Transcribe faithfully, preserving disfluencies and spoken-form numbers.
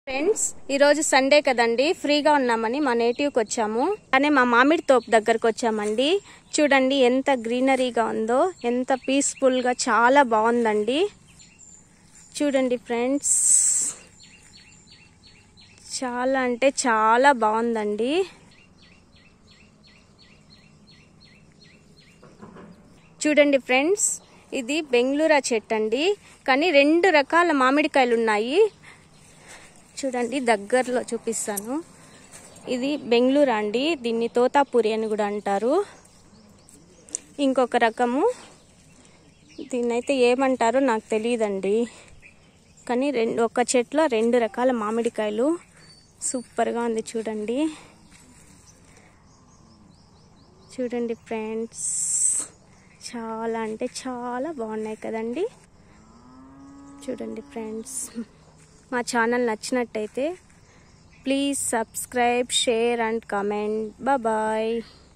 Friends ఈరోజు Sunday కదండి, ఫ్రీగా ఉన్నామని మా నేటివ్కి వచ్చాము. అనే మా మామిడి తోపు దగ్గరకు వచ్చామండి. చూడండి ఎంత గ్రీనరీగా ఉందో, ఎంత పీస్ఫుల్గా, చాలా బాగుందండి. చూడండి ఫ్రెండ్స్, చాలా అంటే చాలా బాగుందండి. చూడండి ఫ్రెండ్స్, ఇది బెంగళూరు చెట్టు అండి, కానీ రెండు రకాల మామిడికాయలు ఉన్నాయి. చూడండి దగ్గరలో చూపిస్తాను. ఇది బెంగళూరు అండి, దీన్ని తోతాపూరి అని కూడా అంటారు. ఇంకొక రకము, దీన్నైతే ఏమంటారో నాకు తెలియదండి, కానీ రెండు ఒక చెట్లో రెండు రకాల మామిడికాయలు. సూపర్గా ఉంది చూడండి. చూడండి ఫ్రెండ్స్, చాలా అంటే చాలా బాగున్నాయి కదండి. చూడండి ఫ్రెండ్స్, మా ఛానల్ నచ్చినట్టయితే please subscribe, share and comment. Bye bye.